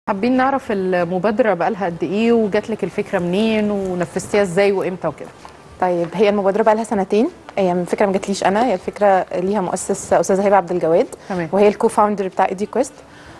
حابين نعرف المبادرة بقالها قد ايه وجات لك الفكرة منين ونفذتيها ازاي وامتى وكده؟ طيب، هي المبادرة بقى لها سنتين. هي الفكرة ما جاتليش انا، هي الفكرة ليها مؤسس استاذة هبة عبد الجواد. تمام. وهي الكو فاوندر بتاع ايدي كويست.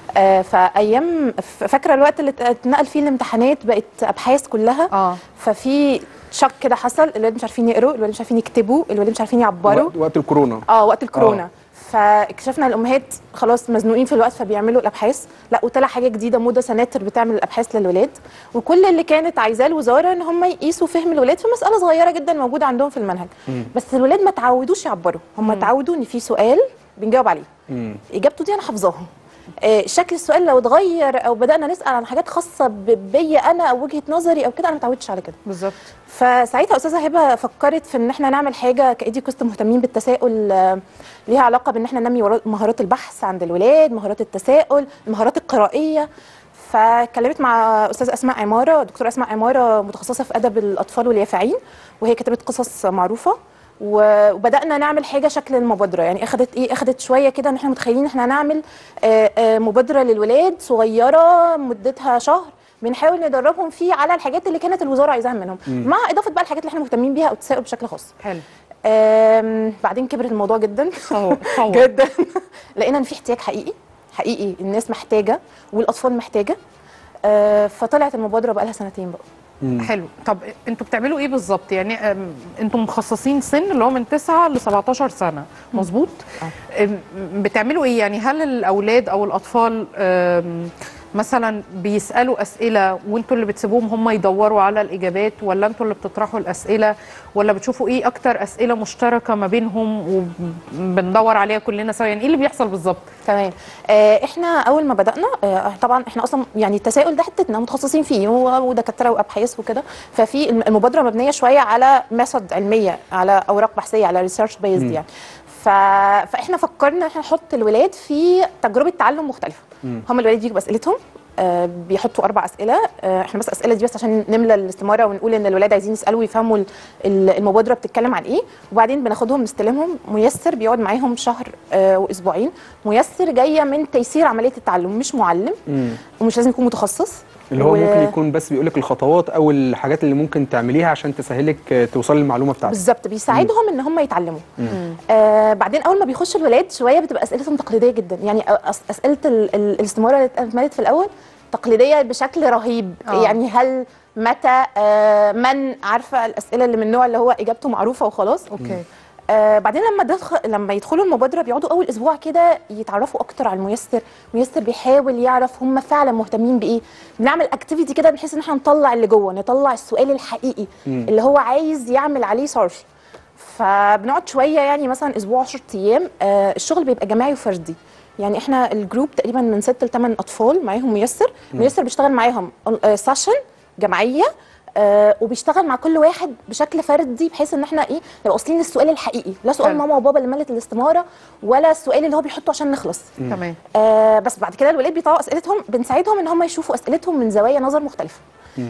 فايام فاكره الوقت اللي اتنقل فيه الامتحانات بقت ابحاث كلها. ففي شك كده حصل، الولاد مش عارفين يقروا، الولاد مش عارفين يكتبوا، الولاد مش عارفين يعبروا وقت الكورونا. وقت الكورونا. فاكتشفنا الامهات خلاص مزنوقين في الوقت فبيعملوا الابحاث. لا، وطلع حاجه جديده، موضه سناتر بتعمل الابحاث للولاد، وكل اللي كانت عايزاه الوزاره ان هم يقيسوا فهم الولاد في مساله صغيره جدا موجوده عندهم في المنهج. بس الولاد ما تعودوش يعبروا، هم تعودوا ان في سؤال بنجاوب عليه، اجابته دي انا حافظاها. شكل السؤال لو اتغير او بدانا نسال عن حاجات خاصه بيا انا او وجهه نظري او كده، انا ما اتعودتش على كده. بالظبط. فساعتها استاذه هبه فكرت في ان احنا نعمل حاجه كايدي كوست مهتمين بالتساؤل، ليها علاقه بان احنا ننمي مهارات البحث عند الولاد، مهارات التساؤل، المهارات القرائيه. فكلمت مع استاذه اسماء عماره، دكتوره اسماء عماره متخصصه في ادب الاطفال واليافعين، وهي كتبه قصص معروفه. وبدانا نعمل حاجه شكل المبادره، يعني اخذت شويه كده ان احنا متخيلين احنا هنعمل مبادره للولاد صغيره مدتها شهر، بنحاول ندربهم فيه على الحاجات اللي كانت الوزاره عايزاها منهم، مع اضافه بقى الحاجات اللي احنا مهتمين بيها او التساؤل بشكل خاص. حلو. بعدين كبرت الموضوع جدا طبعا جدا. لقينا ان في احتياج حقيقي الناس محتاجه والاطفال محتاجه. فطلعت المبادره بقى لها سنتين بقى. حلو. طب انتوا بتعملوا ايه بالظبط؟ يعني انتوا مخصصين سن اللي هو من 9 ل 17 سنه، مظبوط؟ بتعملوا ايه؟ يعني هل الاولاد او الاطفال مثلا بيسالوا اسئله وانتوا اللي بتسيبوهم هم يدوروا على الاجابات، ولا انتوا اللي بتطرحوا الاسئله، ولا بتشوفوا ايه اكتر اسئله مشتركه ما بينهم وبندور عليها كلنا سوا؟ يعني ايه اللي بيحصل بالظبط؟ تمام. احنا اول ما بدانا طبعا احنا اصلا يعني التساؤل ده حتتنا متخصصين فيه، ودكاتره وابحاث وكده. ففي المبادره مبنيه شويه على ميثود علميه، على اوراق بحثيه، على ريسيرش بيزد يعني. فاحنا فكرنا احنا نحط الولاد في تجربه تعلم مختلفه. هم الولاد بيجوا باسئلتهم، بيحطوا 4 اسئله. احنا بس اسئله دي بس عشان نملى الاستماره ونقول ان الولاد عايزين يسالوا ويفهموا المبادره بتتكلم عن ايه. وبعدين بناخدهم نستلمهم ميسر بيقعد معاهم شهر واسبوعين. ميسر جايه من تيسير عمليه التعلم، مش معلم ومش لازم يكون متخصص، اللي هو ممكن يكون بس بيقول لك الخطوات او الحاجات اللي ممكن تعمليها عشان تسهلك توصلي للمعلومه بتاعتك. بالظبط، بيساعدهم ان هم يتعلموا. بعدين اول ما بيخش الولاد شويه بتبقى اسئلتهم تقليديه جدا، يعني اسئله الاستماره اللي اتعملت في الاول تقليديه بشكل رهيب. يعني هل، متى، من، عارفه الاسئله اللي من النوع اللي هو اجابته معروفه وخلاص. اوكي. بعدين لما يدخلوا المبادره بيقعدوا اول اسبوع كده يتعرفوا اكتر على الميسر. الميسر بيحاول يعرف هم فعلا مهتمين بايه. بنعمل اكتيفيتي كده بحيث ان احنا نطلع اللي جوه، نطلع السؤال الحقيقي اللي هو عايز يعمل عليه سيرش. فبنقعد شويه، يعني مثلا اسبوع 10 ايام. الشغل بيبقى جماعي وفردي، يعني احنا الجروب تقريبا من 6 ل 8 اطفال معاهم ميسر. ميسر بيشتغل معاهم سيشن جماعيه، وبيشتغل مع كل واحد بشكل فردي، بحيث ان احنا نبقى واصلين للسؤال الحقيقي، لا سؤال ماما وبابا اللي ملت الاستماره، ولا السؤال اللي هو بيحطه عشان نخلص. تمام. بس بعد كده الولاد بيطلعوا اسئلتهم، بنساعدهم ان هم يشوفوا اسئلتهم من زوايا نظر مختلفه.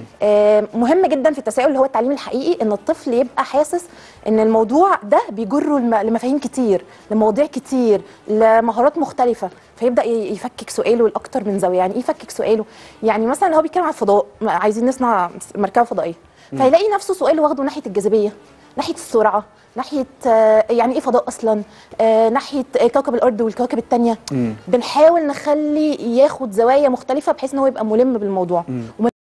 مهم جدا في التساؤل اللي هو التعليم الحقيقي ان الطفل يبقى حاسس ان الموضوع ده بيجره لمفاهيم كتير، لمواضيع كتير، لمهارات مختلفه، فيبدا يفكك سؤاله لاكتر من زاويه. يعني ايه يفكك سؤاله؟ يعني مثلا هو بيتكلم عن الفضاء، عايزين نصنع مركبه فضائيه، فيلاقي نفسه سؤاله واخده ناحيه الجاذبيه، ناحيه السرعه، ناحيه يعني ايه فضاء اصلا، ناحيه كوكب الارض والكواكب الثانيه. بنحاول نخلي ياخد زوايا مختلفه بحيث ان هو يبقى ملم بالموضوع.